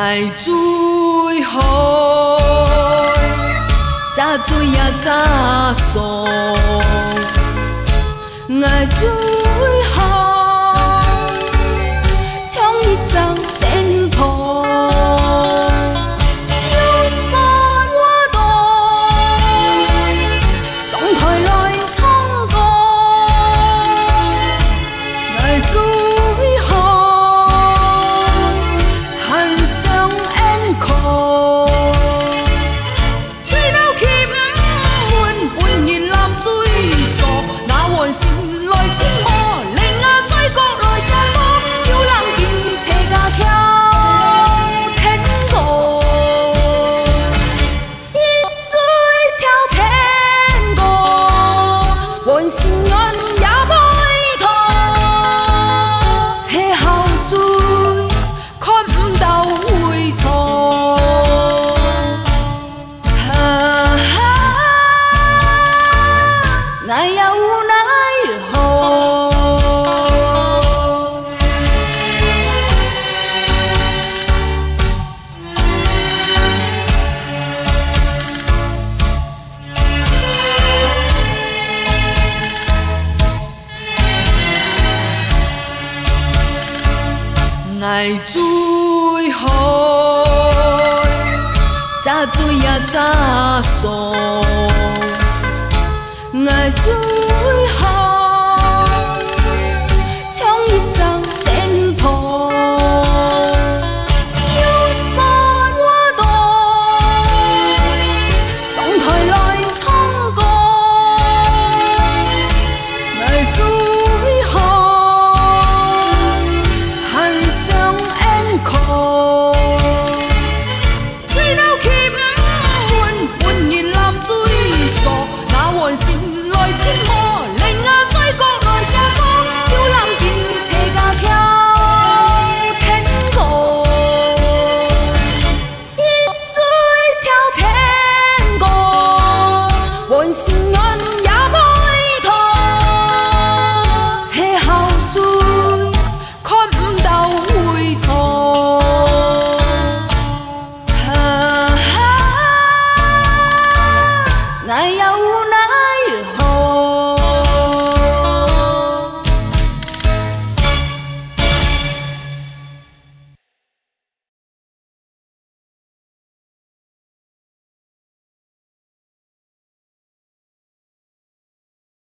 爱水海，早水也早爽。爱水海，像一张电波，有山我动，上台来唱歌。爱水海，hand上烟苦，水流去不闷，本然蓝水傻，那换是。 来千河，令啊追国来散播，叫人见斜架跳天歌，是水跳天歌，换是人也歹拖，气候水看不到回错，爱也无奈。 爱水海，早水也早爽。爱水海。